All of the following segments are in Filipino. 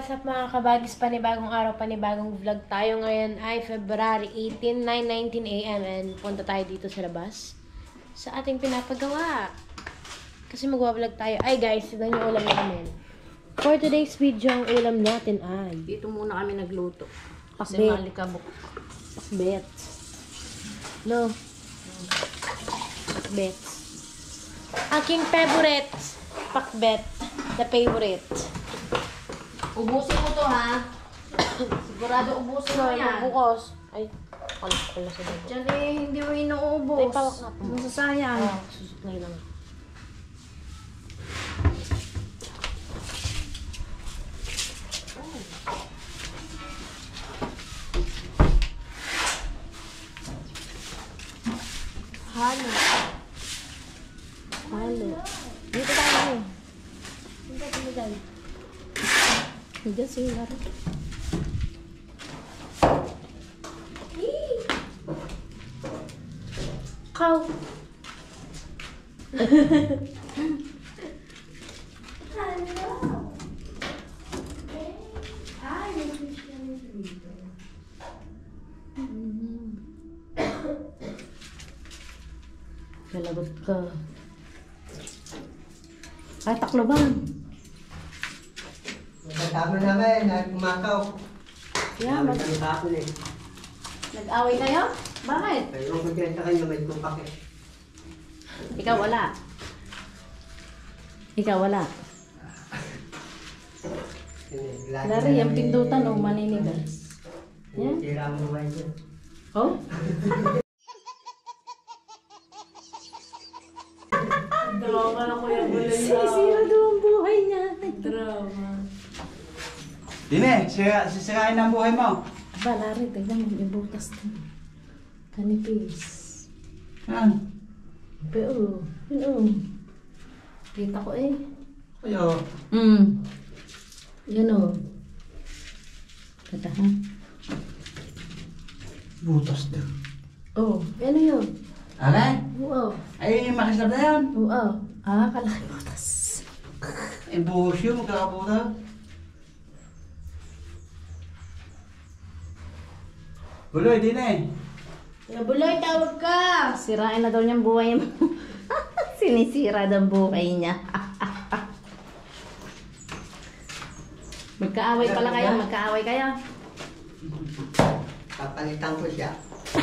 what's up mga kabagis? Panibagong araw, panibagong vlog tayo. Ngayon ay February 18, 9:19 AM and punta tayo dito sa labas sa ating pinapagawa. Kasi magwa-vlog tayo. Ay guys, ito yung ulam namin. For today's video, ang ulam natin ay dito muna kami nagluto. Kasi pakbet. malikabok. Pakbet. No. Pakbet. Aking favorite. Pakbet. The favorite. Ubusin mo to ha. Sigurado ubusin mo yan. Bukos. Ay, alas pala sa dito. Diyan eh, hindi mo inuubos. Ay, pawak na po. Masasayang. Susuknay lang. Halo. Halo. Dito tayo. Dito tayo. Diyan siya laro. Kau. Kalagot ka. Ay, takloban. Magkasama namin, kumakaw. Yeah, Magkasama eh. nag-away kayo? Bakit? Pero kung kaya kayo, may kumpak eh. Ikaw wala. Ikaw wala. Lari, ang pindutan o maninigas. Yan. Sira mo ba yun? Oh? Drama na ko yung bulay. Sinisira daw ang buhay niya. Drama. Dine, sisirain ang buhay mo. Aba, Lari, tignan mo, may butas din. Kanipis. Yan. Pero, yun o. Kita ko eh. Ayo. Yun o. Kata ha? Butas daw. Oh, ano yun? Aray? Oo. Ay, makisab na yan. Oo. Ah, kalaki butas. Eh, buhos yun, magkakabuta. Buloy, Dine. Buloy, tawag ka! Sirain na daw niyang buhay mo. Sinisira daw ang buhay niya. Magkaaway pala kayo, magkaaway kayo. Papalitan ko siya.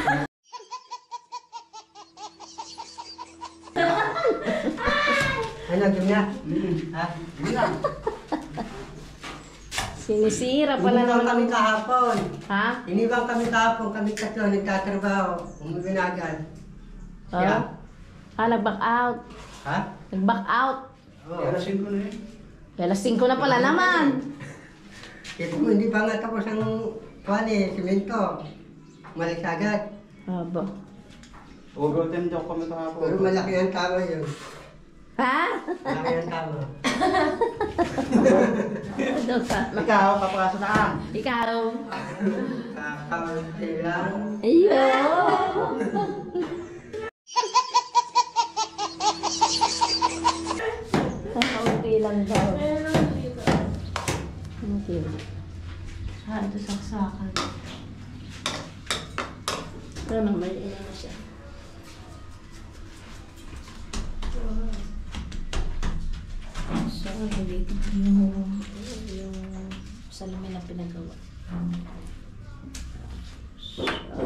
Ano, gina? Ha? Gina. Sinisira pala Iniwan naman. kami kahapon. Ha? Iniwan kami kahapon, kami tatlo nagtatrabaho. Umuwi na agad. Oh? Siya? Ah, nag-back out. Ha? Nag-back out. Oo. Kalasin ko na eh. Alas 5 na pala naman. Ito mo, hindi pa nga tapos ang kuwani, simento. Umalis agad. Aba. Overtime daw kami kahapon. Pero malaki ang tama yun. Ha? Malaki ang tama. Ano ka? Ikaw, papakaso na ang. Ikaw. Kakaunti lang. Ayun. Kaunti lang daw. Okay. Ah, ito saksakan. Pero nang mali na siya. So, dito yung salamin na pinagawa. So,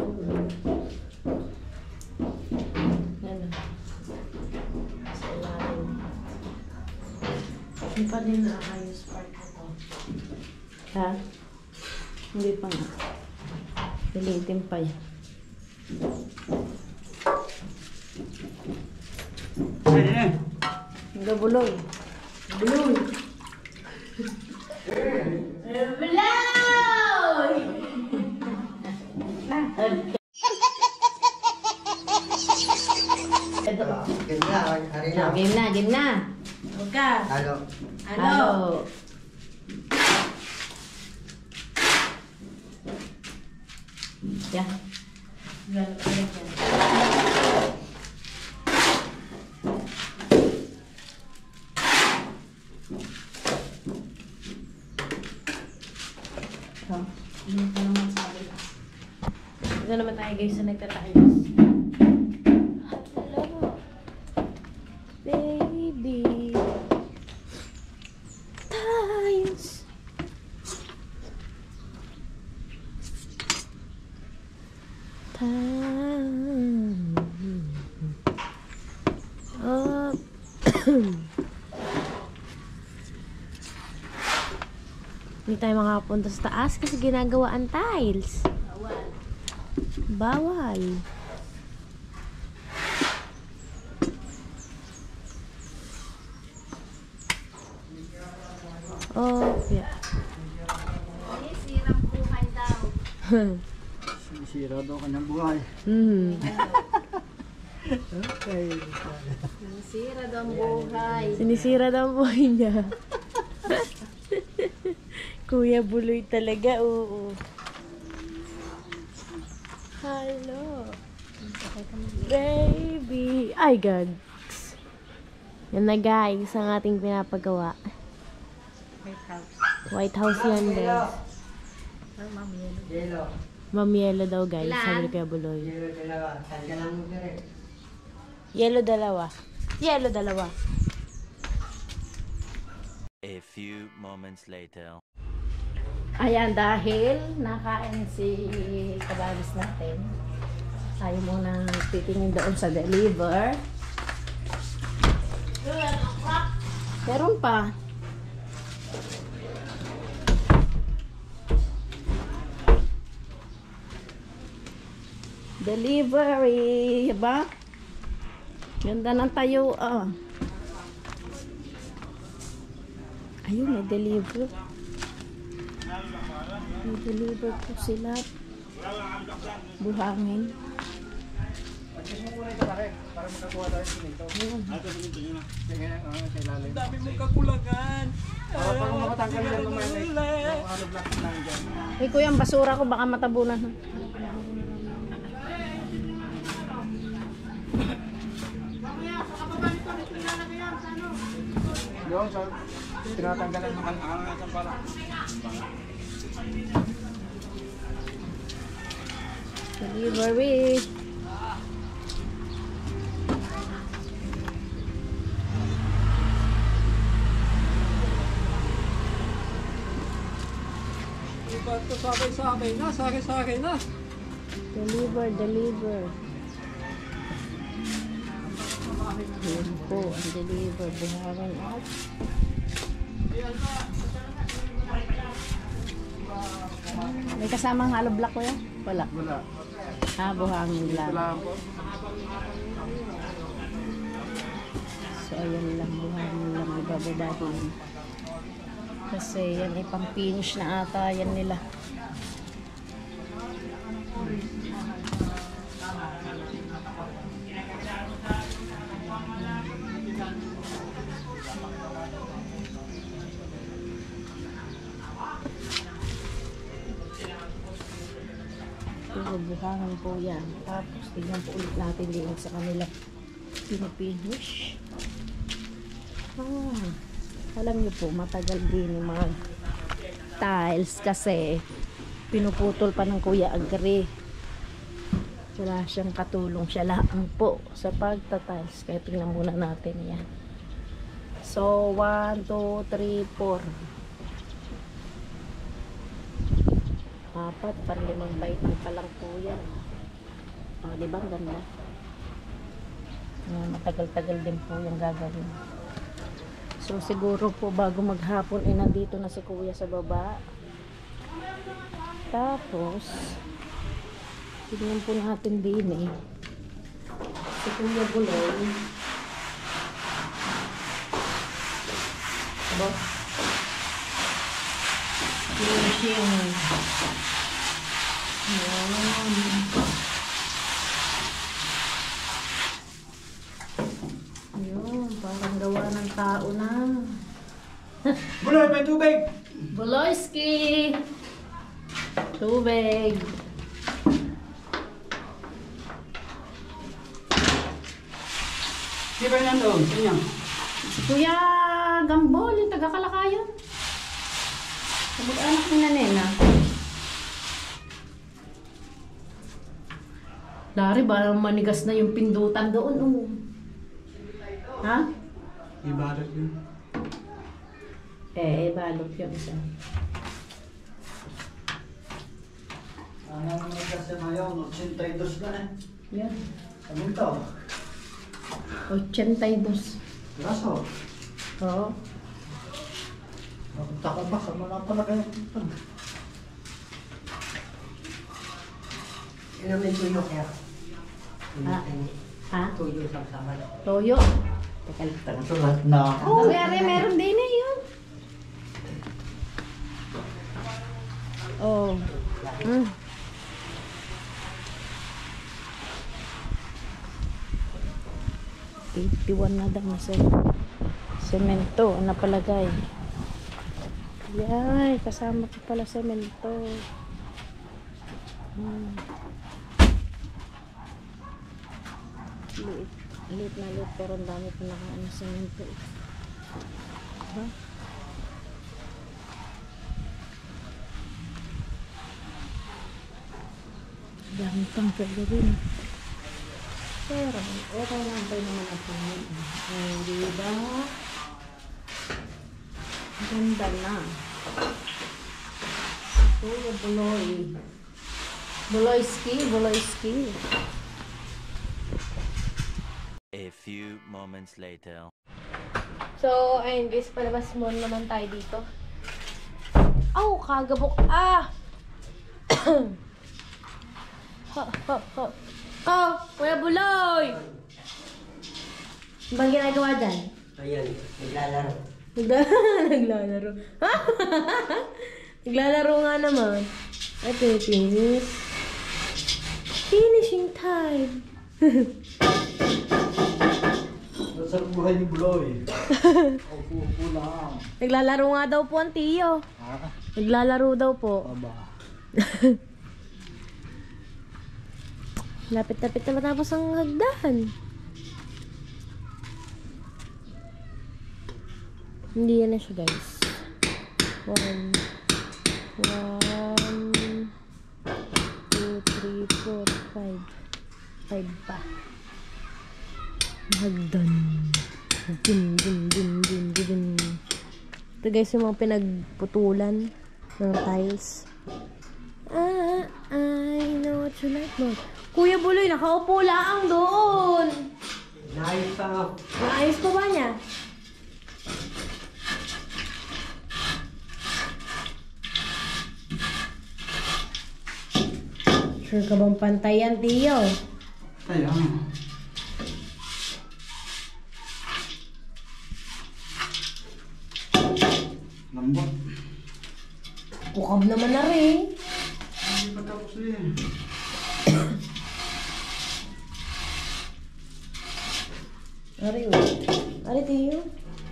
ano? Sa ilalim. Hindi pa din naayos part ko to. Ha? Hindi pa nga. Pilitin pa yan. Ay, Dine. Gabuloy. Buloy! Buloy! Ganda, hari na. Game na, game na. Huwag ka! Halo. Ano? Yeah. Gano'n ka rin yan. Ito naman tayo guys sa nagtatiles. Hello. Baby. Tiles. Oh. Hindi tayo makapunta sa taas kasi ginagawa ang tiles. Bawal. Oh, yeah. Sirang buhay daw. Sisira daw kanyang buhay. Okay. Sira daw ang buhay. Sinisira daw ang buhay niya. Kuya Buloy talaga, oo. Hello. Baby. Ay, God. Yan na guys, ang ating pinapagawa. White House yan, guys. Yelo. Mamielo daw, guys. Sabi ni Kuya Buloy. Yelo dalawa. Tanggal lang mo dire. Yelo dalawa. Yelo dalawa. A few moments later. Ayan, dahil nakain si kababis natin, tayo muna titingin doon sa deliver. Meron pa. Delivery, ba? Ganda ng tayo, ah. Ayun, may deliver. May deliver po sila. Buhangin. Para makakuha tayo ng simento. Ang dami mong kakulangan. Para makatanggal yan naman yung block lang dyan. Ay, kuya, ang basura ko baka matabunan. Doon sa tinatanggalan ng ang para. Delivery. Iba ito sakay na, sakay na. Deliver, deliver. Yan po, ang deliver. Buhangin out. May kasamang hollow block ko yan? Wala. Wala. Ah, buhangin lang. Wala po. So, ayan lang. Buhangin lang. Ibababahin. Kasi yan ay pang-finish na ata. Yan nila. Buhangin po yan. Tapos, tignan po ulit natin din sa kanila. Pinipinish. Ah, alam niyo po, matagal din yung mga tiles kasi pinuputol pa ng Kuya Agri. Wala siyang katulong, siya lang po sa pagta-tiles. Kaya tingnan muna natin yan. So, 1, 2, 3, 4. 4, para 5 bait pa lang po yan. O, diba ang ganda? Matagal-tagal din po yung gagawin. So, siguro po bago maghapon, nandito na si Kuya sa baba. Tapos, tignan po natin din si Kuya Buloy. Aba? Finishing. Yun, parang gawa ng tao na. Buloy, may tubig! Buloyski! Tubig! Di ba yan doon? Kanya? Si Kuya Gambol, yung taga-Kalakayan. Kamag-anak ni Nanena. Dari, parang manigas na yung pindutan doon. Oh. Ha? Ibarat yun. Balot yung isa. Ano naman kasi ngayon, 82 na eh. Yan. Anong to? 82. Graso. Oo. Napunta ko ba? Sama lang pala kayo. Inumin tuyo kaya. Ha? Tuyo sama. Toyo. Teka lang. Sulat na. Oh, meron din eh yun. Oh. 81 na daw na semento ang napalagay. Yay, kasama ko pala semento. Liit na liit pero ang dami pa nakaano semento. Diba? Dami pang gagawin. Pero, okay lang tayo naman ako yun. Diba? Ganda na. Kuya Buloy. Buloyski. A few moments later. So, ayun guys, palabas muna naman tayo dito. Aw, kagabok. Oh, Kuya Buloy! Ano bang ginagawa dyan? Ayan, naglalaro. Naglalaro. Naglalaro nga naman. Ay, finish. Finishing time. Sa buhay ni Buloy. Upo lang. Naglalaro nga daw po ang tiyo. Naglalaro daw po. Aba. Lapit-lapit na matapos ang hagdan. Hindi yan na siya, guys. 1, 2, 3, 4, 5. 5 pa. Hagdan. Dun. Ito guys yung mga pinagputulan ng tiles. I know what you like more. Kuya Buloy, nakaupo lang doon. Naayos pa nga. Naayos pa ba niya? Sure ka bang pantayan, tiyo? Kaya. Lambot. Kukab naman na rin. Hindi pa tapos eh. Ari, Ari, tiyo.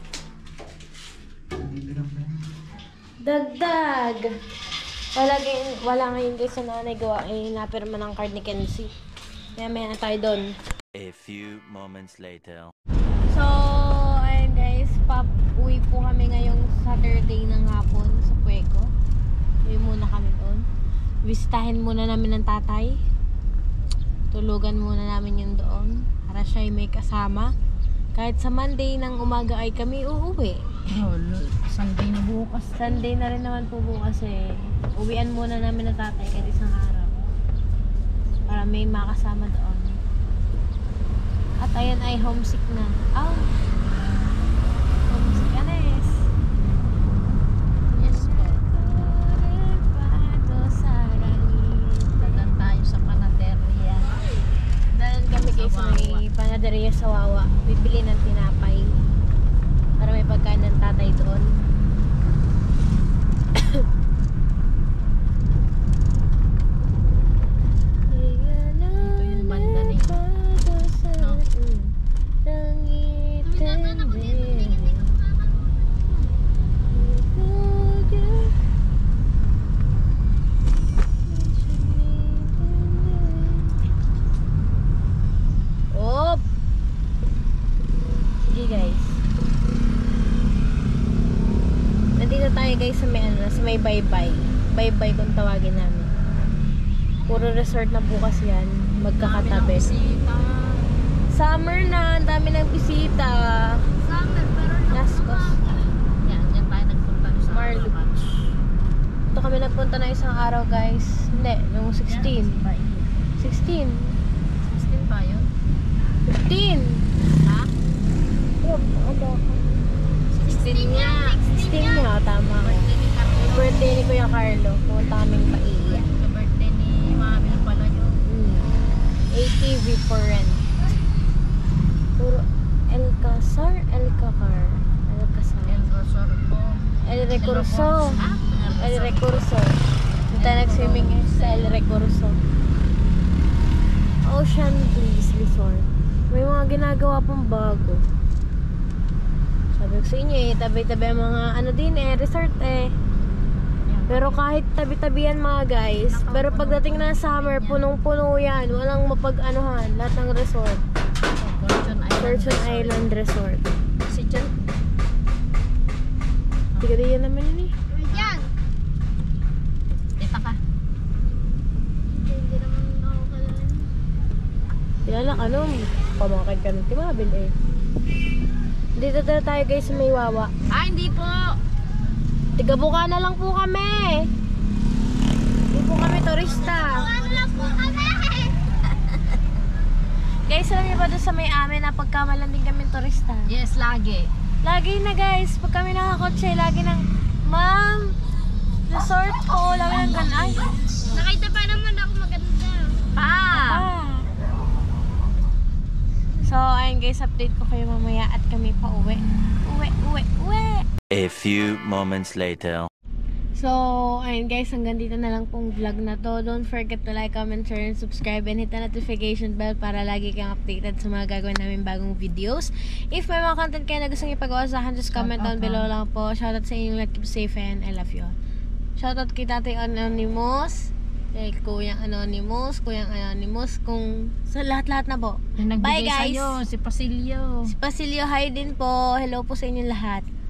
Dagdag. Wala ngayon guys sa nanay gawa. Napirma ng card ni Kenzie. Maya na tayo doon. A few moments later. So, ayun guys. Uwi po kami ngayong Saturday ng hapon sa Puego. Uwi muna kami doon. Bisitahin muna namin ng tatay. Tulugan muna namin yun doon. Para siya ay may kasama. Kahit sa Monday ng umaga ay kami uuwi. Sunday na bukas. Sunday na rin naman po bukas eh. Uwian muna namin ng tatay kahit isang araw. Para may makasama doon. At ayan ay homesick na. Homesick Anes. Yes po. Dadan tayo sa panaderia. Dalan kami guys sa may panaderia sa Wawa. Bibili ng tinapay. Para may pagkain ng tatay doon. Ito yung banda na yun. No? Op! Sige guys. Nandito tayo guys sa may sa may bye-bye. Bye-bye kung tawagin namin. Puro resort na bukas yan. magkakatabi. Summer na, ang dami ng bisita. Summer, pero Nascos. yan tayo nagpunta sa Marlo Beach. Ito kami nagpunta na isang araw, guys. Hindi, nung 16. 16. 16 pa yun? 15. Ha? Ano? 16 nga. 16 nga, tama ko. Birthday ni Kuya Carlo. Pumunta kaming Paiya. Sa birthday ni Mami pala yun. ATV for rent. Puro El Casar. El Rosorbo. El Recurso. El Recurso. Punta nag-swimming sa El Recurso. Ocean Breeze Resort. May mga ginagawa pang bago. Sabi ko sa inyo tabi-tabi ang mga resort Pero kahit tabi-tabi yan mga guys, pero pagdating na summer, punong-puno yan. Walang mapag-anuhan. Lahat ng resort. Fortune Island Resort. Si Jan. Tiga din yan naman yun Yan. Kita ka. Hindi naman ako kalala. Kilala ka nung pamangkin ka ng Timabil Dito na tayo guys sa may Wawa. Hindi po. Tigabuka na lang po kami. Hindi po kami turista. Guys, alam niyo ba doon sa may amin na pagkamalan din kami turista? Yes, lagi. Lagi na guys, pag kami nakakotse, lagi ng ma'am, resort ko, lagi ng ganay. Nakita pa naman ako maganda. So, ayun guys, update ko kayo mamaya at kami pa uwi. Uwi. A few moments later. So, ayun guys, hanggang dito na lang pong vlog na to. Don't forget to like, comment, share, and subscribe, and hit the notification bell para lagi kang updated sa mga gagawin namin bagong videos. If may mga content kayo na gustong ipagawa sa akin, just comment down below lang po. Shoutout sa inyong lahat, keep safe, and I love you all. Shoutout kay Tatay Anonymous, kay Kuyang Anonymous, kung sa lahat-lahat na po. Bye guys! Si Pasilio. Si Pasilio, hi din po. Hello po sa inyong lahat.